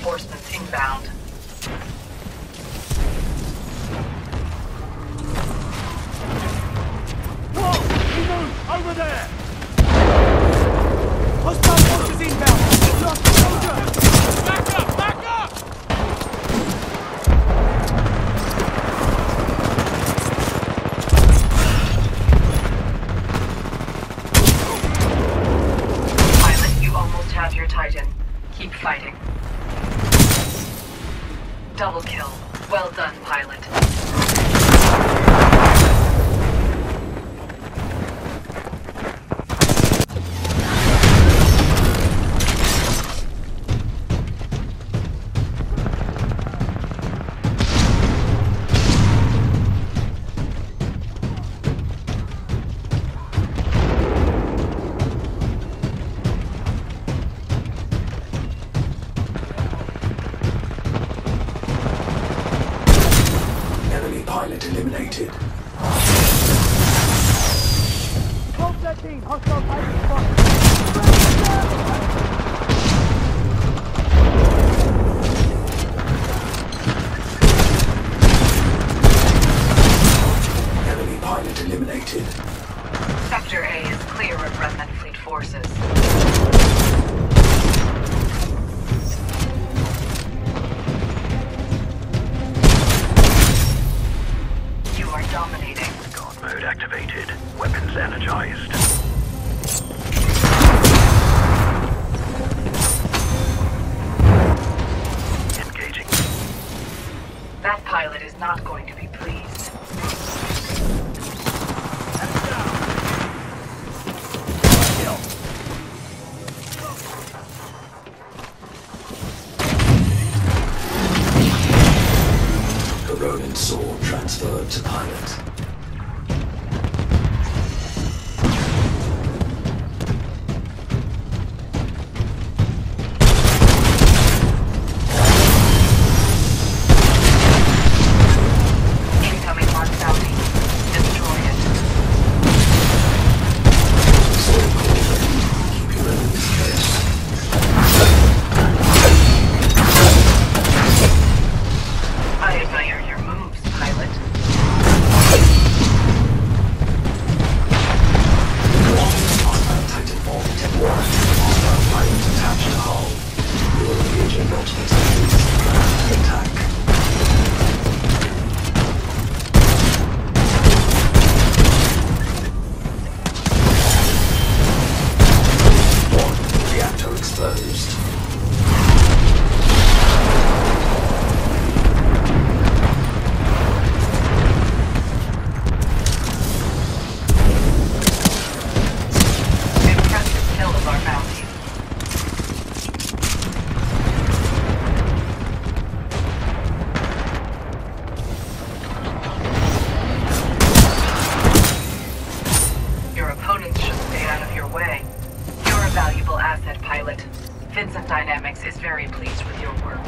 Reinforcements inbound. Whoa! He moved! Over there! Hostile forces inbound! Lost soldier! Back up! Back up! Pilot, you almost have your Titan. Keep fighting. Double kill. Well done, pilot. Pilot eliminated. Hold 13! Hostile Titan spotted! Enemy pilot eliminated. Sector A is clear of Remnant Fleet forces. You are dominating. Guard mode activated. Weapons energized. Engaging. That pilot is not going to be pleased. The Ronin sword transferred to pilot. Incoming on bounty. Destroy it. Sword core. Keep your enemies close. I admire your moves, pilot. Hostile Titanfall detected. Hostile pilot attached to hull. You will engage in multiple tactics. Prepare to attack. One reactor exposed. Impressive kill of our bounty. Your opponents should stay out of your way. You're a valuable asset, pilot. Vincent Dynamics is very pleased with your work.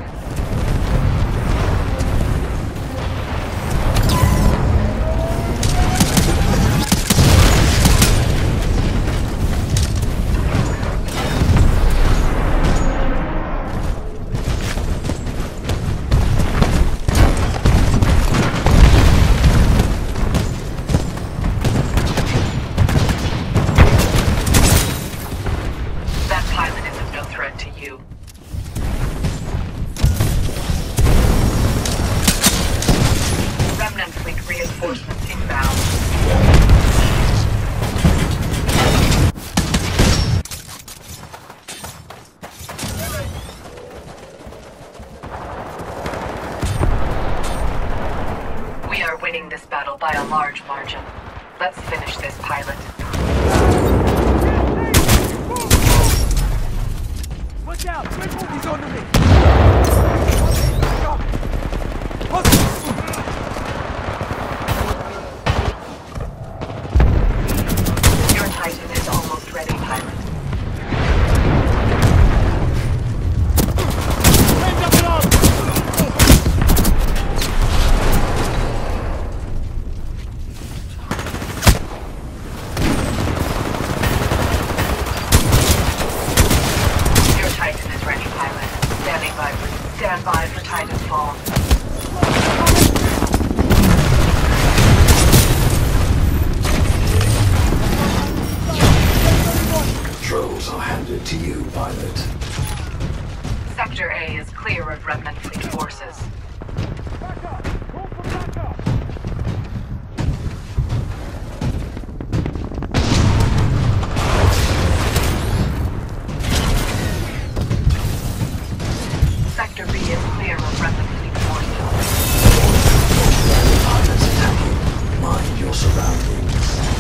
That pilot is of no threat to you. Remnant Fleet reinforcements inbound. We are winning this battle by a large margin. Let's finish this, pilot. Watch out! He's on to me! Your Titan is almost ready, pilot. Hands up and up! Your Titan is ready, pilot. Standing by for you. Titanfall. Controls are handed to you, pilot. Sector A is clear of Remnant Fleet forces. Backup! Call for backup! Sector B is clear of Remnant Fleet forces. Pilots attacking. Mind your surroundings.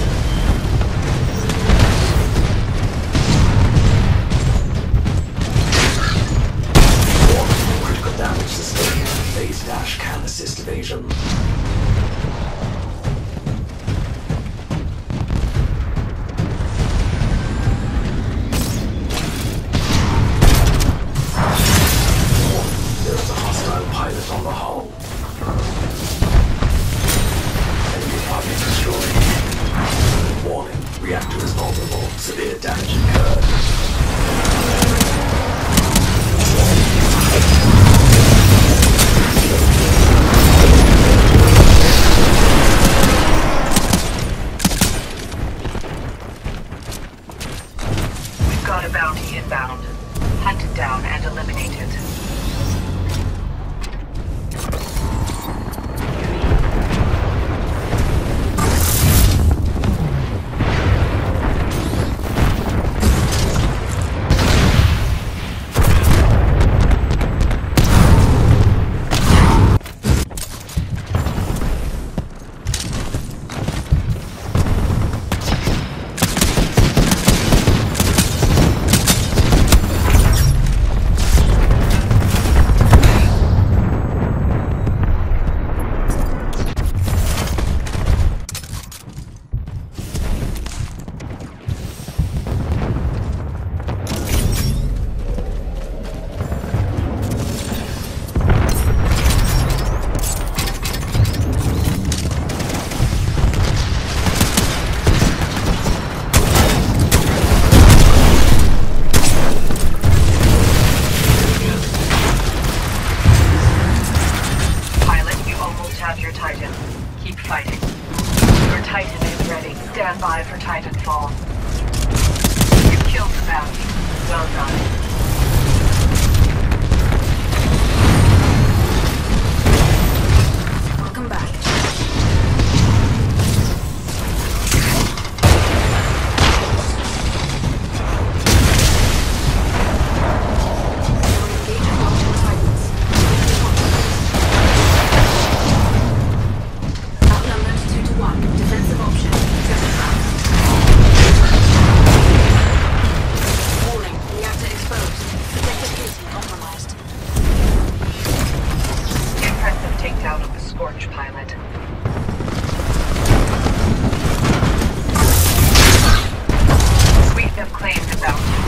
Warning, critical damage sustained. Phase dash can assist evasion. There is a hostile pilot on the hull. Enemy target destroyed. Warning, reactor is vulnerable. Severe damage incurred. We've got a bounty inbound. Hunt it down and eliminate it. Stand by for Titanfall. You killed the bounty. Well done. Welcome back. Takedown of the Scorch pilot. We have claimed the bounty.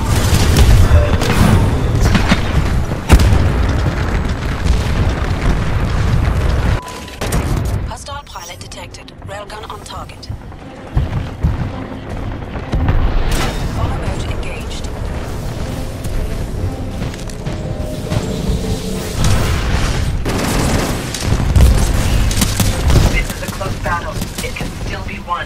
Hostile pilot detected. Railgun on target. Follow mode engaged. Battle. It can still be won.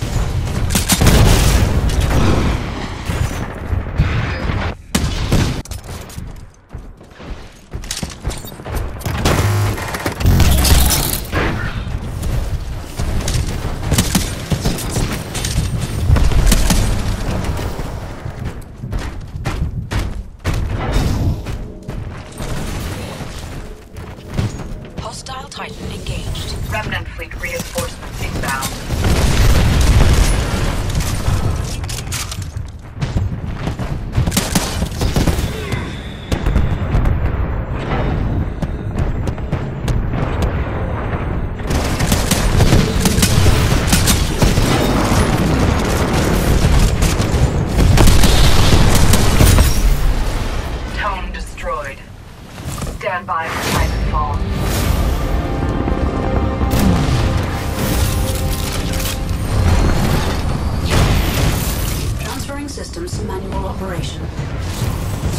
Hostile Titan engaged. Remnant Fleet reinforcements inbound. Tone destroyed. Stand by for Titanfall. Transferring systems to manual operation.